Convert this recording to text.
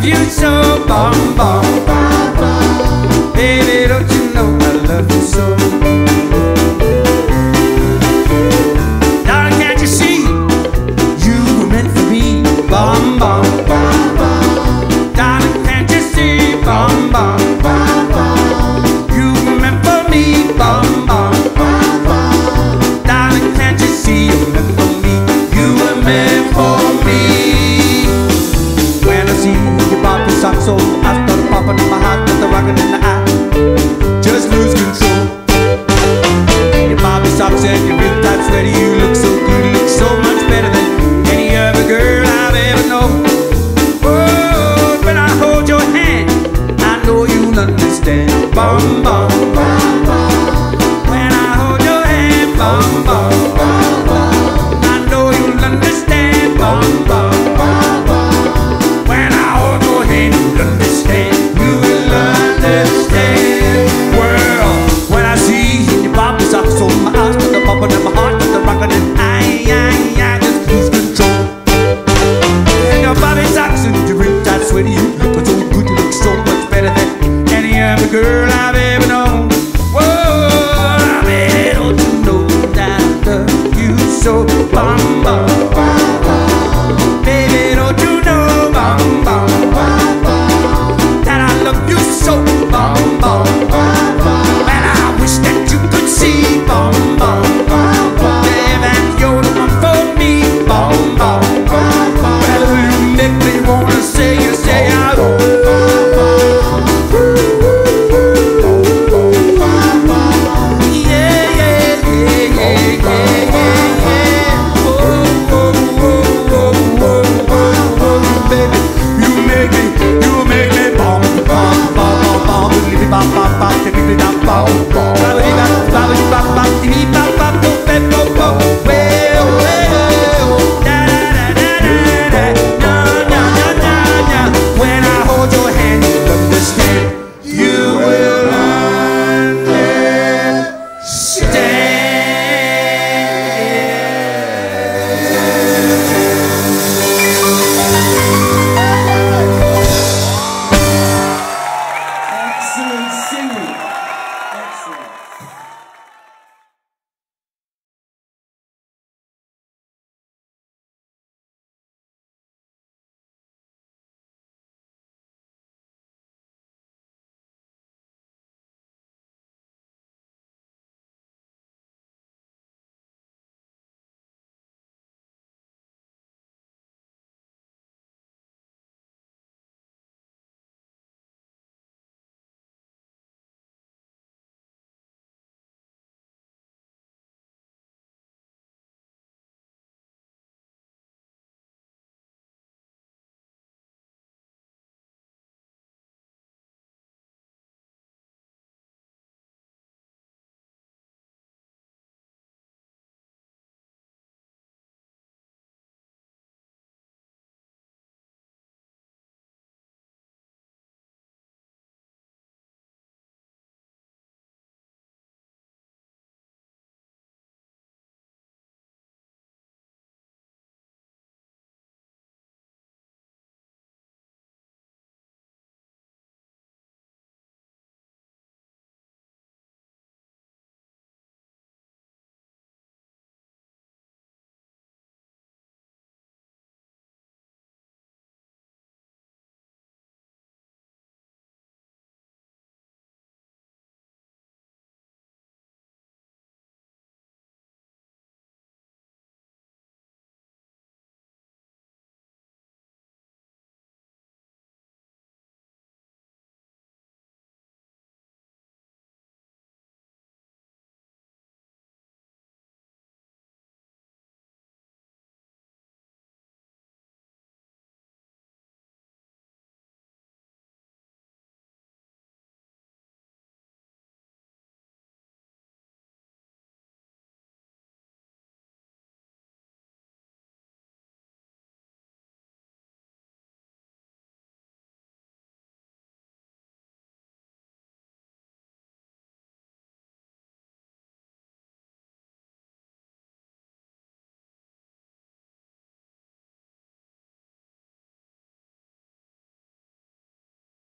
you so, bum bum. Baby, don't you know I love you so? Darling, can't you see you were meant for me, bum bum. Darling, can't you see, bum bum. You were meant for me, bum bum. Darling, can't you see you were meant for me? You were meant for me. When I see you pop your socks off, I start popping in my heart with the rockin' in the eye. Just lose control. Your Bobby socks and your real tight sweater, you look so good, you look so much better than any other girl I've ever known. Oh, when I hold your hand, I know you'll understand. Bum,